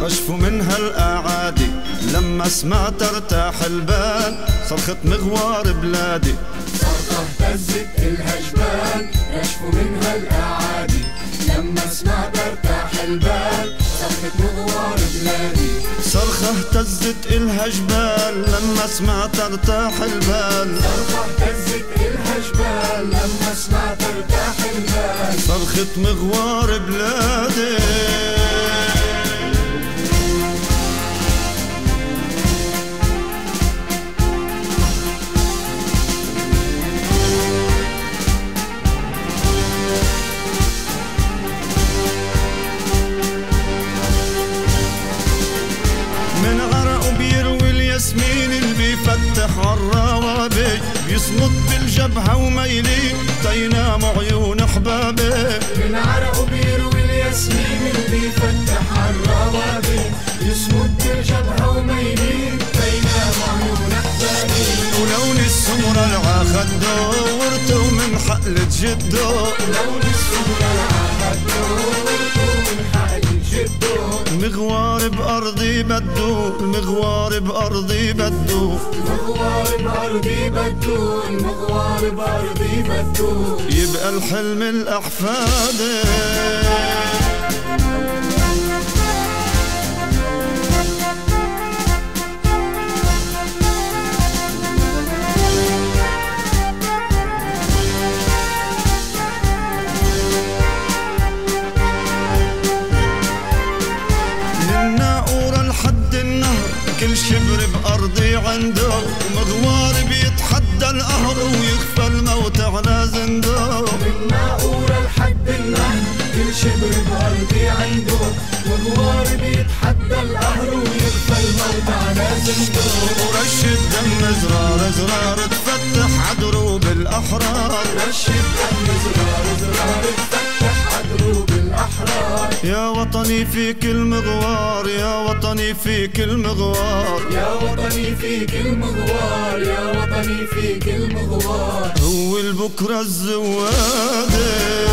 رشفوا منها الأعادي، لما سمعت ارتاح البال، صرخة مغوار بلادي. صرخة اهتزت إلها جبال، رشفوا منها الأعادي، لما سمعت ارتاح البال، صرخة مغوار بلادي. صرخة اهتزت إلها جبال، لما سمعت ارتاح البال. صرخة اهتزت إلها جبال، لما سمعت ارتاح البال، صرخة مغوار بلادي. من عرقه بيروي الياسمين اللي بيفتح عالروابي، بيصمت بالجبهة وميلي تينام عيون احبابي. من عرقه بيروي الياسمين اللي بيفتح عالروابي، بيصمت بالجبهة وميلي تينام عيون احبابي. ولون السمرة العاخده ورثه من حقلة جده، لون السمرة العاخده ورثه من حقلة جده. المغوار بأرضي بدو، المغوار بأرضي بدو، المغوار بأرضي بدو، المغوار بأرضي بدو. يبقى الحلم الأحفادي. كل شبر بأرضي عنده، ومغوار بيتحدى القهر ويخفى الموت على زنده. من ناقورة لحد النهر كل شبر بأرضي عنده، مغوار بيتحدى القهر ويخفى الموت على زنده. ورش الدم زرار زرار تفتح عدروب الأحرار، رش الدم زرار زرار تفتح عدروب الأحرار. يا وطني فيك المغوار، يا وطني فيك المغوار، يا وطني فيك المغوار، يا وطني فيك المغوار. هو البكرة الزوادي.